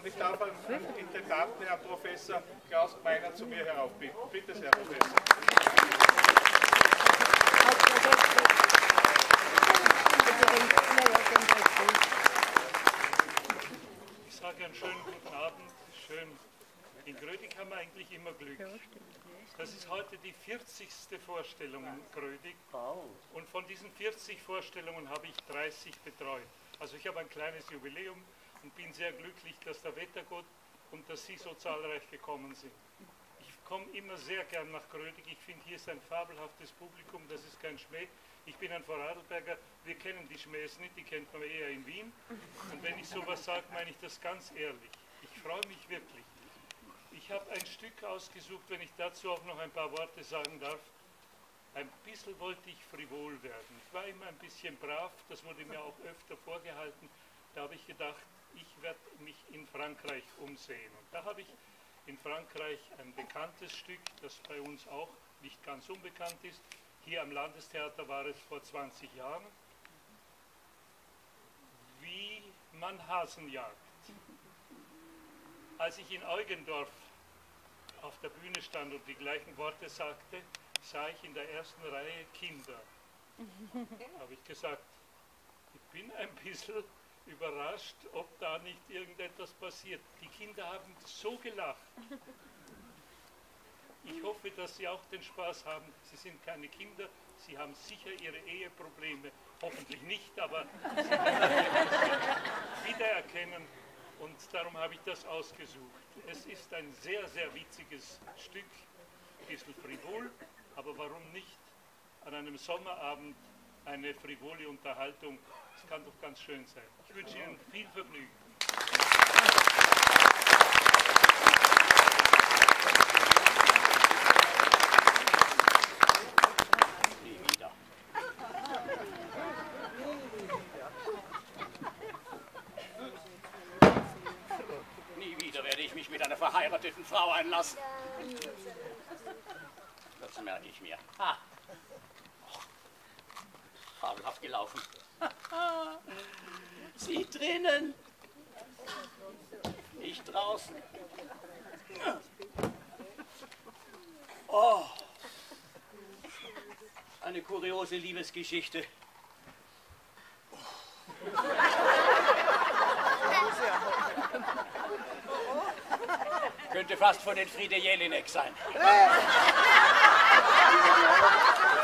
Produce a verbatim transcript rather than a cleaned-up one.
Und ich darf einen Intendanten, Herrn Professor Klaus Gmeiner, zu mir heraufbitten. Bitte sehr, Herr Professor. Ich sage einen schönen guten Abend. Schön. In Grödig haben wir eigentlich immer Glück. Das ist heute die vierzigste Vorstellung in Grödig. Und von diesen vierzig Vorstellungen habe ich dreißig betreut. Also ich habe ein kleines Jubiläum und bin sehr glücklich, dass der Wettergott und dass Sie so zahlreich gekommen sind. Ich komme immer sehr gern nach Grödig. Ich finde, hier ist ein fabelhaftes Publikum, das ist kein Schmäh. Ich bin ein Vorarlberger, wir kennen die Schmähs nicht, die kennt man eher in Wien. Und wenn ich sowas sage, meine ich das ganz ehrlich. Ich freue mich wirklich. Ich habe ein Stück ausgesucht, wenn ich dazu auch noch ein paar Worte sagen darf. Ein bisschen wollte ich frivol werden. Ich war immer ein bisschen brav, das wurde mir auch öfter vorgehalten. Da habe ich gedacht, ich werde mich in Frankreich umsehen. Und da habe ich in Frankreich ein bekanntes Stück, das bei uns auch nicht ganz unbekannt ist. Hier am Landestheater war es vor zwanzig Jahren. Wie man Hasen jagt. Als ich in Eugendorf auf der Bühne stand und die gleichen Worte sagte, sah ich in der ersten Reihe Kinder. Habe ich gesagt, ich bin ein bisschen überrascht, ob da nicht irgendetwas passiert. Die Kinder haben so gelacht. Ich hoffe, dass Sie auch den Spaß haben. Sie sind keine Kinder, Sie haben sicher Ihre Eheprobleme. Hoffentlich nicht, aber Sie werden wiedererkennen. Und darum habe ich das ausgesucht. Es ist ein sehr, sehr witziges Stück, ein bisschen frivol, aber warum nicht an einem Sommerabend eine frivole Unterhaltung? Das kann doch ganz schön sein. Ich wünsche Ihnen viel Vergnügen. Verheirateten Frau einlassen. Das merke ich mir. Ha. Oh, fabelhaft gelaufen. Sie drinnen. Ich draußen. Oh. Eine kuriose Liebesgeschichte. Könnte fast von den Friede Jelinek sein.